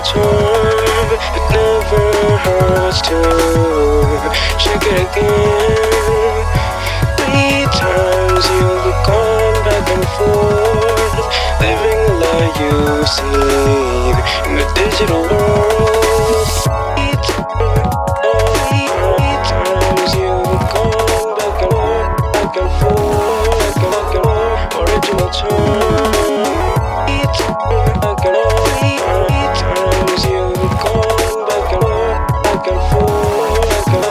charm. It never hurts to check it again. 3 times you've gone back and forth, living a lie you've seen in the digital world. 3 times you've gone back and forth, original charm. 3 times you've gone back and forth,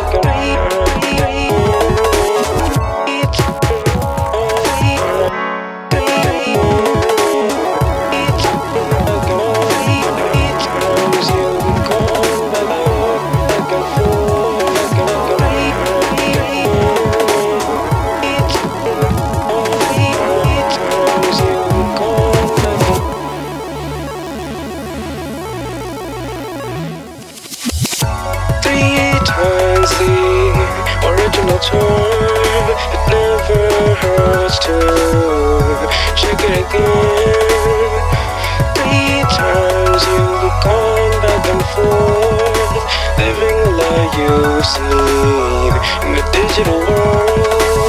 the original charm. It never hurts to check it again. 3 times you've gone back and forth, living a lie you've seen in the digital world.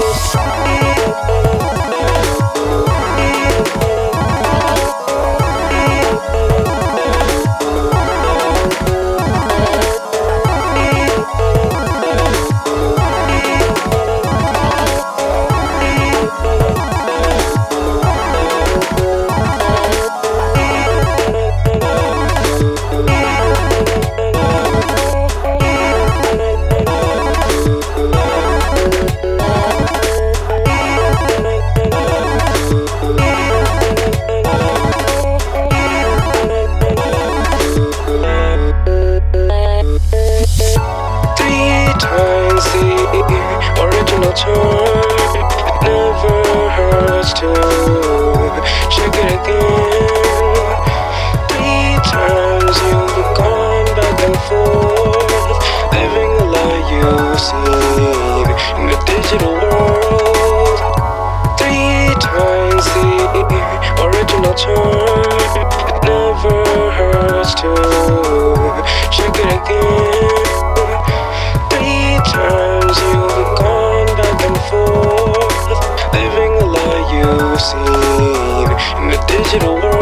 Original charm. It never hurts to check it again. 3 times you've gone back and forth, living a lie you've seen in the digital world. 3 times the original charm. It never hurts to check it again. 3 times you've gone back and forth, living a lie you've seen in the digital world.